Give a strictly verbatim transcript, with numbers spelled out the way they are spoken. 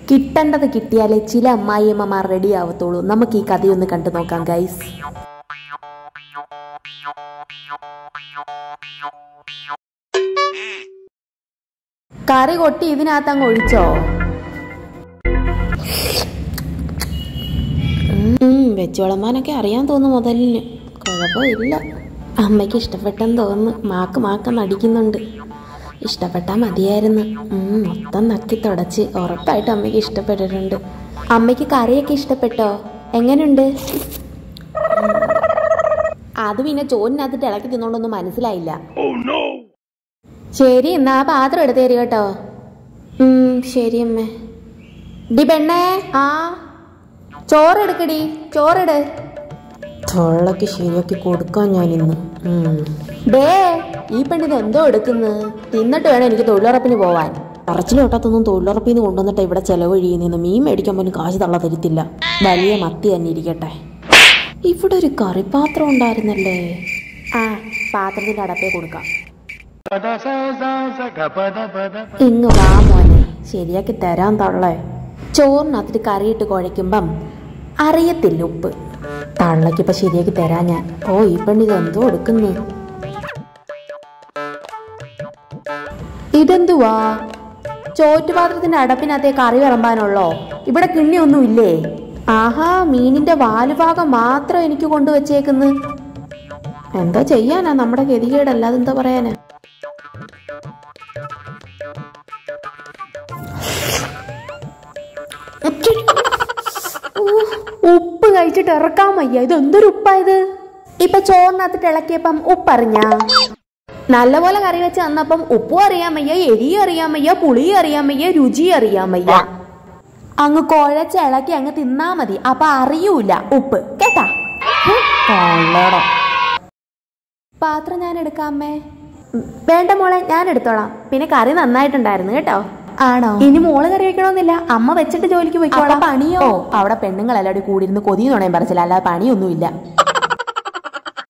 കിട്ടേണ്ടത് കിട്ടിയാലേ ചില അമ്മായിയമ്മമാർ റെഡി ആവത്തുള്ളൂ. നമുക്ക് ഈ കഥയൊന്ന് കണ്ടു നോക്കാം ഗൈസ്. കറി കൊട്ടി ഇതിനകത്ത് അങ്ങ് ഒഴിച്ചോ? വെച്ച് വിളമ്പാനൊക്കെ അറിയാൻ തോന്നുന്നു മുതലിന്. കുഴപ്പമില്ല. അമ്മയ്ക്ക് ഇഷ്ടപ്പെട്ടെന്ന് തോന്നുന്നു. മാക്ക് മാക്കെന്ന് അടിക്കുന്നുണ്ട്. ഇഷ്ടപ്പെട്ടാൽ മതിയായിരുന്നു. മൊത്തം നക്കി തുടച്ച്. ഉറപ്പായിട്ടും അമ്മയ്ക്ക് ഇഷ്ടപ്പെട്ടിട്ടുണ്ട്. അമ്മയ്ക്ക് കറിയൊക്കെ ഇഷ്ടപ്പെട്ടോ? എങ്ങനെയുണ്ട്? അത് പിന്നെ ചോറിനകത്തിട്ട് ഇളക്കി തിന്നോണ്ടൊന്നും മനസ്സിലായില്ല. ശരി, എന്നാ ആ പാത്രം എടുത്ത് തരിക കേട്ടോ. ശരി അമ്മേ. ഡി പെണ്ണേ, ആ ചോറെടുക്കടി, ചോറെട്. തൊള്ളക്ക് ശരിയാക്കി കൊടുക്കാൻ ഞാനിന്ന്. ഡേ, ഈ പെണ്ണിത് എന്തോ എടുക്കുന്നു? തിന്നിട്ട് വേണം എനിക്ക് തൊഴിലുറപ്പിന് പോവാൻ. പറച്ചിലോട്ടത്തൊന്നും തൊഴിലുറപ്പിന്ന് കൊണ്ടുവന്നിട്ട് ഇവിടെ ചെലവഴിയുന്നു. മീൻ മേടിക്കാൻ പോലും കാശ് തള്ള തരത്തില്ല. വലിയ മത്തി തന്നെ ഇരിക്കട്ടെ. ഇവിടെ ഒരു കറിപ്പാത്രം ഉണ്ടായിരുന്നല്ലേ. ആ പാത്രത്തിന്റെ അടപ്പേ കൊടുക്കാം. ഇങ്ങ് വാ മോനെ, ശരിയാക്കി തരാൻ തള്ളേ. ചോറിനകത്തിട്ട് കറിയിട്ട് കുഴയ്ക്കുമ്പം അറിയത്തില്ല ഉപ്പ്. തള്ളക്കിപ്പോ ശരിയാക്കി തരാ ഞാൻ. ഓ, ഈ പെണ്ണിത് എന്തോ എടുക്കുന്നു? ഇതെന്തുവാ? ചോറ്റുപാത്രത്തിന്റെ അടപ്പിനകത്തെ കറി വിളമ്പാനുള്ളോ? ഇവിടെ കിണ്ണിയൊന്നും ഇല്ലേ? ആഹാ, മീനിന്റെ വാലുഭാഗം മാത്രം എനിക്ക് കൊണ്ടുവച്ചേക്കുന്നു. എന്താ ചെയ്യാനാ, നമ്മുടെ ഗതികേടല്ലാതെ എന്താ പറയാനാ. ഉപ്പ് കഴിച്ചിട്ട് ഇറക്കാൻ വയ്യ. ഇത് എന്തൊരു ഉപ്പായത്? ഇപ്പൊ ചോറിനകത്തിട്ട് ഇളക്കിയപ്പം ഉപ്പറിഞ്ഞ? നല്ലപോലെ കറി വെച്ച് തന്നപ്പം ഉപ്പും അറിയാൻ വയ്യ, എരിയും അറിയാൻ വയ്യ, പുളിയും അറിയാൻ വയ്യ, രുചിയും അറിയാൻ വയ്യ. അങ്ങ് കുഴച്ച് ഇളക്കി അങ്ങ് തിന്നാ മതി. അപ്പൊ അറിയൂല ഉപ്പ്. കേട്ടാ? പാത്രം ഞാൻ എടുക്കാമേ? വേണ്ട മോളെ, ഞാൻ എടുത്തോളാം. പിന്നെ കറി നന്നായിട്ടുണ്ടായിരുന്നു കേട്ടോ. ആണോ? ഇനി മോള് കറി വെക്കണമെന്നില്ല. അമ്മ വെച്ചിട്ട് ജോലിക്ക് പോയിക്കോളാം. പണിയോ? അവിടെ പെണ്ണുങ്ങളെല്ലാവരും കൂടിയിരുന്ന് കൊതിയെന്ന് പറയാൻ പറച്ചില്ല, അല്ലാതെ പണിയൊന്നുമില്ല.